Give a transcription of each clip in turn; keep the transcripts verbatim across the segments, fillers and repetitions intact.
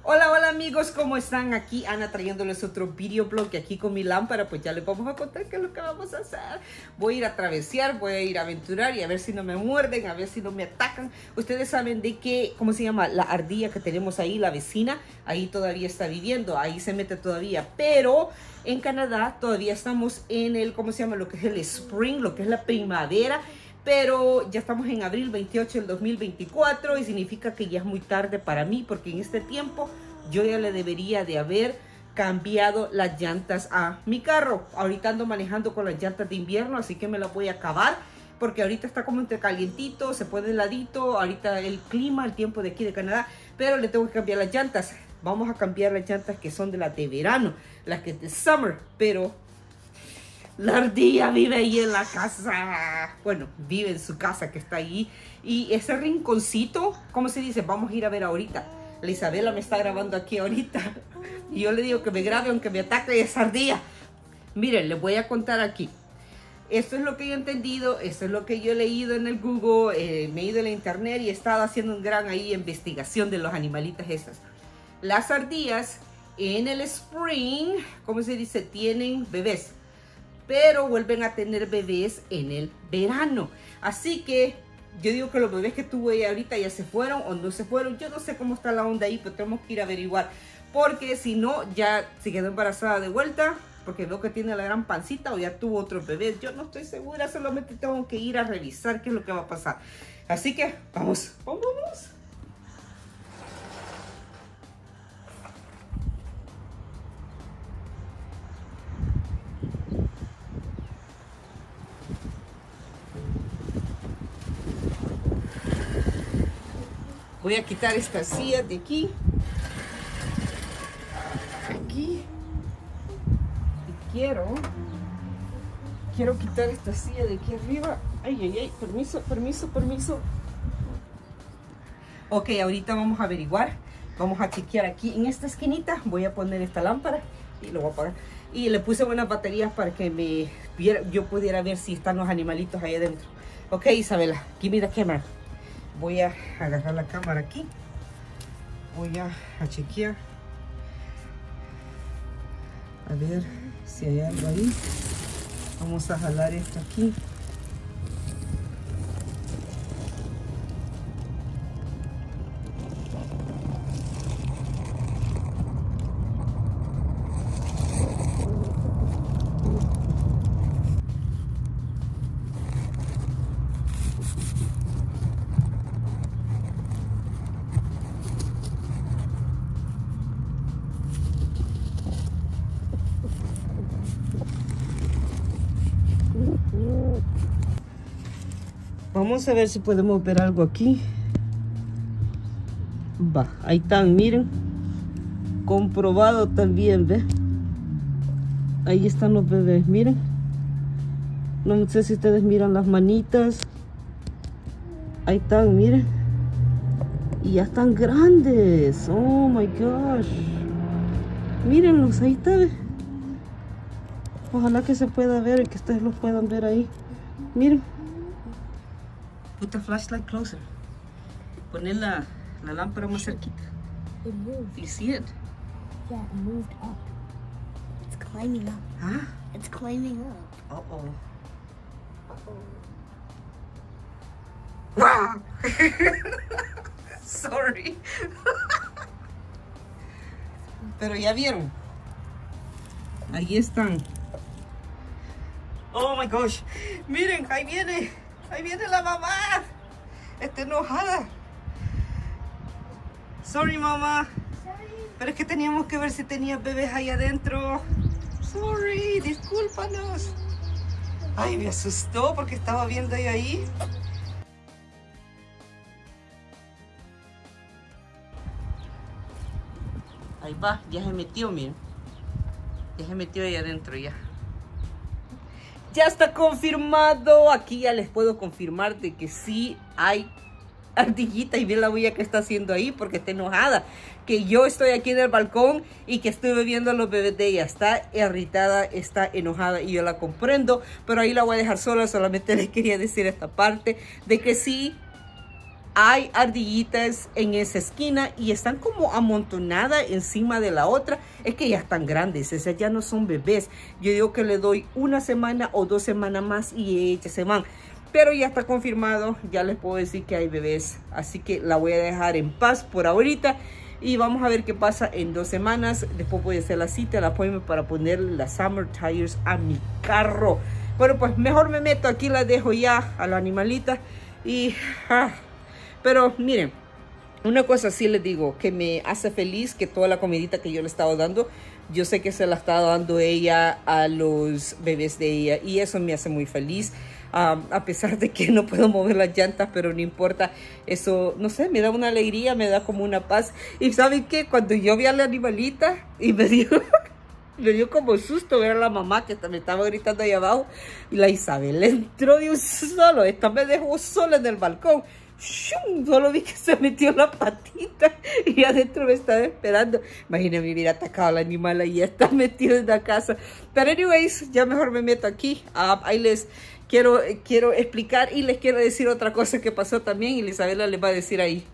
Hola, hola amigos, ¿cómo están? Aquí Ana trayéndoles otro videoblog y aquí con mi lámpara, pues ya les vamos a contar qué es lo que vamos a hacer. Voy a ir a travesear, voy a ir a aventurar y a ver si no me muerden, a ver si no me atacan. Ustedes saben de que, ¿cómo se llama? La ardilla que tenemos ahí, la vecina, ahí todavía está viviendo, ahí se mete todavía, pero en Canadá todavía estamos en el, ¿cómo se llama? Lo que es el spring, lo que es la primavera. Pero ya estamos en abril veintiocho del dos mil veinticuatro y significa que ya es muy tarde para mí, porque en este tiempo yo ya le debería de haber cambiado las llantas a mi carro. Ahorita ando manejando con las llantas de invierno, así que me las voy a acabar, porque ahorita está como entre calientito, se pone heladito, ahorita el clima, el tiempo de aquí de Canadá, pero le tengo que cambiar las llantas. Vamos a cambiar las llantas que son de las de verano, las que es de summer, pero la ardilla vive ahí en la casa. Bueno, vive en su casa que está ahí. Y ese rinconcito, ¿cómo se dice? Vamos a ir a ver ahorita. La Isabela me está grabando aquí ahorita. Y yo le digo que me grabe aunque me ataque esa ardilla. Miren, les voy a contar aquí. Esto es lo que yo he entendido. Esto es lo que yo he leído en el Google. Eh, me he ido a la internet y he estado haciendo un gran ahí investigación de los animalitos estas. Las ardillas en el spring, ¿cómo se dice? Tienen bebés, pero vuelven a tener bebés en el verano. Así que yo digo que los bebés que tuve ahorita ya se fueron o no se fueron. Yo no sé cómo está la onda ahí, pero tenemos que ir a averiguar. Porque si no, ya se quedó embarazada de vuelta, porque veo que tiene la gran pancita, o ya tuvo otros bebés. Yo no estoy segura, solamente tengo que ir a revisar qué es lo que va a pasar. Así que vamos, vamos. Voy a quitar esta silla de aquí. Aquí. Y quiero... Quiero quitar esta silla de aquí arriba. Ay, ay, ay. Permiso, permiso, permiso. Ok, ahorita vamos a averiguar. Vamos a chequear aquí en esta esquinita. Voy a poner esta lámpara y lo voy a apagar. Y le puse buenas baterías para que me viera, yo pudiera ver si están los animalitos ahí adentro. Ok, Isabela, give me the camera. Voy a agarrar la cámara aquí. Voy a, a chequear. A ver si hay algo ahí. Vamos a jalar esto aquí. Vamos a ver si podemos ver algo aquí. Va, ahí están, miren. Comprobado también, ¿ve? Ahí están los bebés, miren. No sé si ustedes miran las manitas. Ahí están, miren. Y ya están grandes. Oh my gosh. Mírenlos, ahí está, ¿ve? Ojalá que se pueda ver y que ustedes los puedan ver ahí. Miren. Put the flashlight closer. Poner la, la lámpara más cerquita. It moved. You see it? Yeah, it moved up. It's climbing up. Huh? It's climbing up. Uh-oh. Uh-oh. Wow. Sorry. Pero ya vieron. Ahí están. Oh my gosh. Miren, ahí viene. Ahí viene la mamá. Está enojada. Sorry, mamá. Sorry. Pero es que teníamos que ver si tenía bebés ahí adentro. Sorry, discúlpanos. Ay, me asustó porque estaba viendo ahí ahí. Ahí va, ya se metió, miren. Ya se metió ahí adentro ya. Ya está confirmado. Aquí ya les puedo confirmar de que sí hay ardillita. Y bien la bulla que está haciendo ahí porque está enojada. Que yo estoy aquí en el balcón y que estoy viendo a los bebés de ella. Está irritada, está enojada y yo la comprendo. Pero ahí la voy a dejar sola. Solamente les quería decir esta parte de que sí hay ardillitas en esa esquina y están como amontonadas encima de la otra. Es que ya están grandes, esas ya no son bebés. Yo digo que le doy una semana o dos semanas más y ellas se van. Pero ya está confirmado, ya les puedo decir que hay bebés. Así que la voy a dejar en paz por ahorita. Y vamos a ver qué pasa en dos semanas. Después voy a hacer la cita, el appointment para ponerle las summer tires a mi carro. Bueno, pues mejor me meto aquí, la dejo ya a la animalita. Y... Ah, pero miren, una cosa sí les digo, que me hace feliz que toda la comidita que yo le estaba dando, yo sé que se la estaba dando ella a los bebés de ella. Y eso me hace muy feliz. Um, a pesar de que no puedo mover las llantas, pero no importa. Eso, no sé, me da una alegría, me da como una paz. Y ¿saben qué? Cuando yo vi a la animalita y me dio... me dio como susto ver a la mamá que me estaba gritando ahí abajo. Y la Isabel entró de un solo. Esta me dejó sola en el balcón. ¡Shum! Solo vi que se metió la patita y adentro me estaba esperando. Imagínate, me hubiera atacado al animal y ya está metido en la casa. Pero anyways, ya mejor me meto aquí. Uh, ahí les quiero, quiero explicar y les quiero decir otra cosa que pasó también. Y Isabela les va a decir ahí.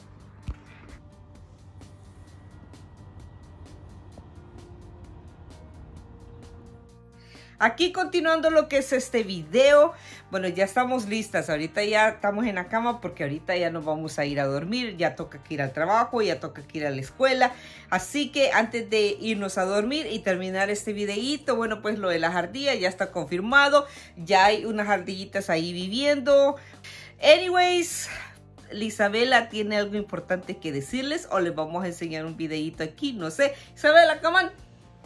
Aquí continuando lo que es este video. Bueno, ya estamos listas. Ahorita ya estamos en la cama porque ahorita ya nos vamos a ir a dormir. Ya toca que ir al trabajo, ya toca que ir a la escuela. Así que antes de irnos a dormir y terminar este videíto, bueno, pues lo de las ardillas ya está confirmado. Ya hay unas ardillitas ahí viviendo. Anyways, Isabela tiene algo importante que decirles o les vamos a enseñar un videíto aquí. No sé. Isabela, come on.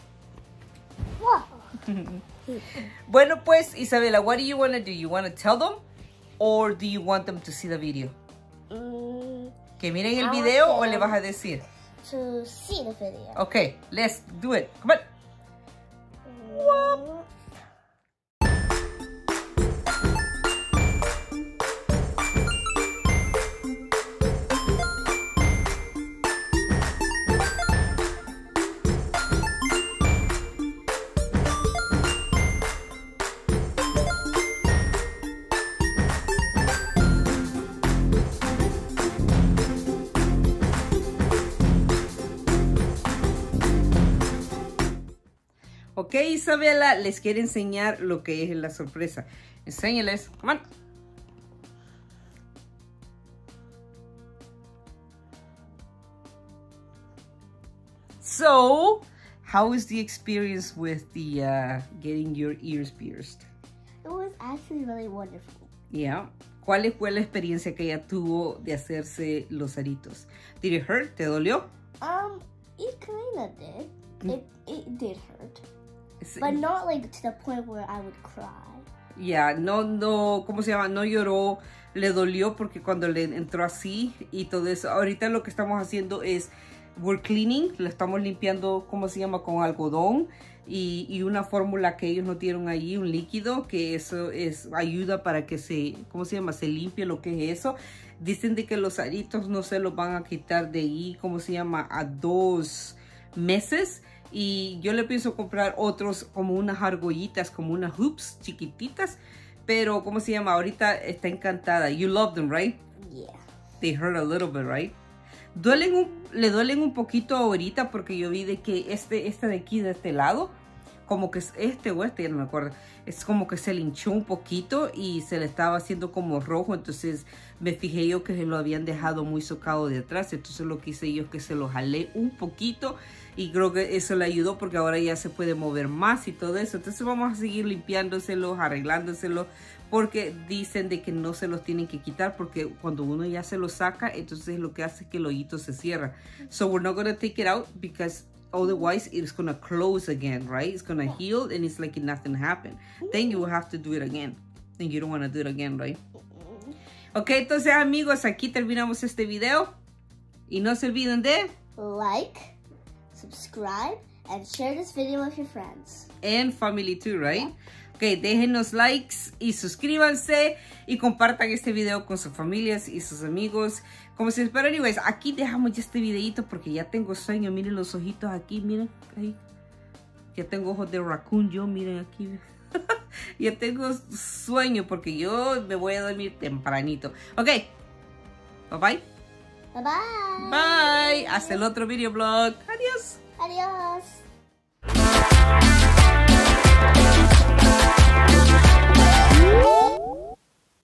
Bueno, pues, Isabela, what do you want to do? You want to tell them or do you want them to see the video? Mm, ¿Que miren el video o le vas a decir? To see the video. Okay, let's do it. Come on. Mm. Ok, Isabela les quiere enseñar lo que es la sorpresa. Enséñales. Come on. So, how is the experience with the uh, getting your ears pierced? It was actually really wonderful. Yeah. ¿Cuál fue la experiencia que ella tuvo de hacerse los aritos? Did it hurt? ¿Te dolió? Um, it kinda did. It it did hurt. Sí. But not like to the point where I would cry. Ya, yeah, no, no, ¿cómo se llama? No lloró, le dolió porque cuando le entró así y todo eso. Ahorita lo que estamos haciendo es, we're cleaning, lo estamos limpiando, ¿cómo se llama? Con algodón y, y una fórmula que ellos nos dieron allí, un líquido, que eso es, ayuda para que se, ¿cómo se llama? Se limpie lo que es eso. Dicen de que los aritos no se los van a quitar de ahí, ¿cómo se llama? A dos meses. Y yo le pienso comprar otros como unas argollitas, como unas hoops chiquititas. Pero, ¿cómo se llama? Ahorita está encantada. You love them, right? Yeah. They hurt a little bit, right? Duelen un, le duelen un poquito ahorita porque yo vi de que este, este de aquí, de este lado, como que es este o este, ya no me acuerdo. Es como que se le hinchó un poquito y se le estaba haciendo como rojo. Entonces me fijé yo que se lo habían dejado muy socado de atrás. Entonces lo que hice yo es que se lo jalé un poquito. Y creo que eso le ayudó porque ahora ya se puede mover más y todo eso. Entonces vamos a seguir limpiándoselos, arreglándoselos. Porque dicen de que no se los tienen que quitar. Porque cuando uno ya se los saca, entonces lo que hace es que el hoyito se cierra. So we're not going to take it out because otherwise it's going to close again, right? It's going to heal and it's like nothing happened. Then you will have to do it again. And you don't want to do it again, right? Ok, entonces amigos, aquí terminamos este video. Y no se olviden de... Like, subscribe, and share this video with your friends. And family too, right? Yeah. Ok, déjenos likes y suscríbanse y compartan este video con sus familias y sus amigos. Como se espera, anyways, aquí dejamos ya este videito porque ya tengo sueño. Miren los ojitos aquí, miren. Ahí. Ya tengo ojos de raccoon yo, miren aquí. Ya tengo sueño porque yo me voy a dormir tempranito. Ok, Bye bye. Bye bye. Bye. Hasta el otro videoblog. Adiós. Adiós.